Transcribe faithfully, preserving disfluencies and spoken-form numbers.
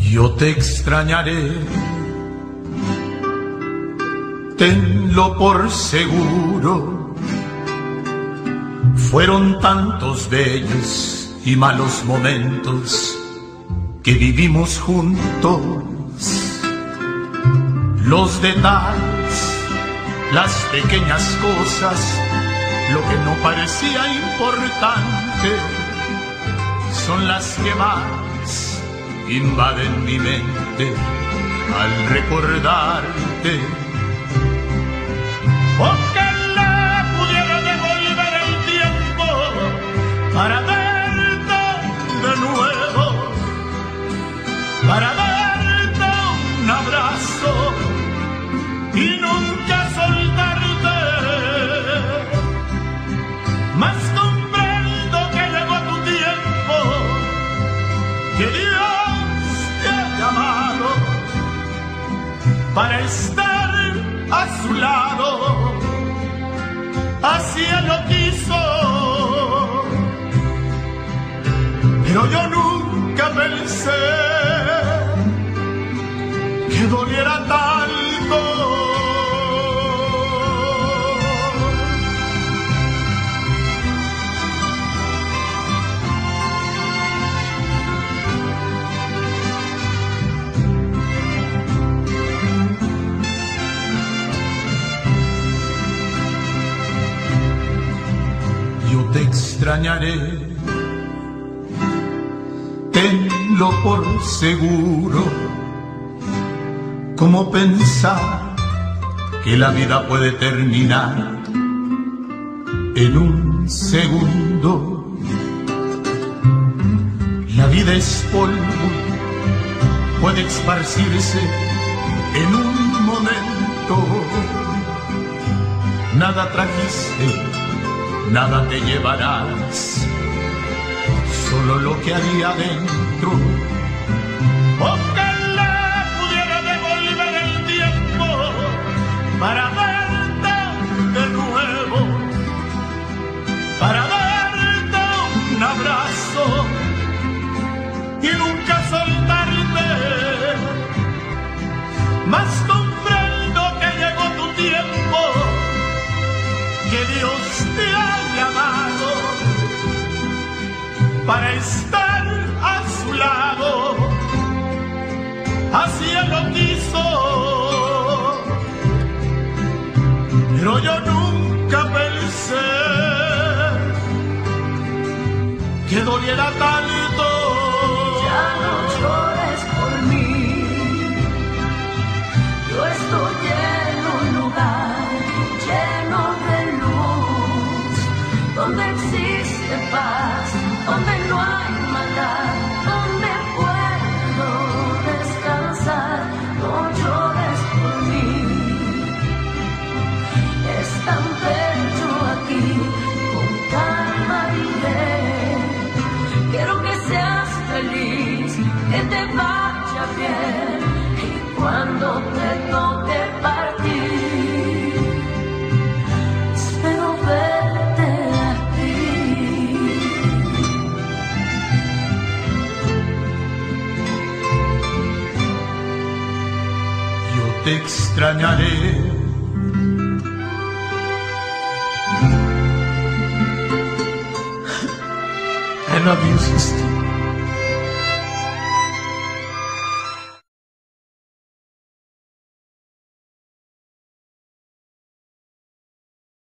Yo te extrañaré, tenlo por seguro. Fueron tantos bellos y malos momentos que vivimos juntos. Los detalles, las pequeñas cosas, lo que no parecía importante, son las que más invaden mi mente al recordarte. Ojalá pudiera devolver el tiempo para verte de nuevo, para darte un abrazo y nunca soltarte. Mas comprendo que llegó tu tiempo, que Dios te ha llamado para estar a su lado. Así él lo quiso, pero yo nunca pensé que doliera tanto. Yo te extrañaré, tenlo por seguro. ¿Cómo pensar que la vida puede terminar en un segundo? La vida es polvo, puede esparcirse en un momento. Nada trajiste, nada te llevarás, solo lo que había dentro. Ojalá pudiera devolver el tiempo para verte de nuevo, para darte un abrazo y nunca soltarte. Mas comprendo que llegó tu tiempo, que Dios te ha llamado para estar a su lado. Así él lo quiso, pero yo nunca pensé que doliera tanto. Ya no llores por mí, yo estoy en un lugar lleno de luz, donde existe paz, donde no hay maldad, donde puedo descansar. No llores por mí, es tan bello aquí, con calma iré. Quiero que seas feliz, que te vaya bien, y cuando te toque partir, espero verte a ti. Yo te extrañaré, I love you, sister.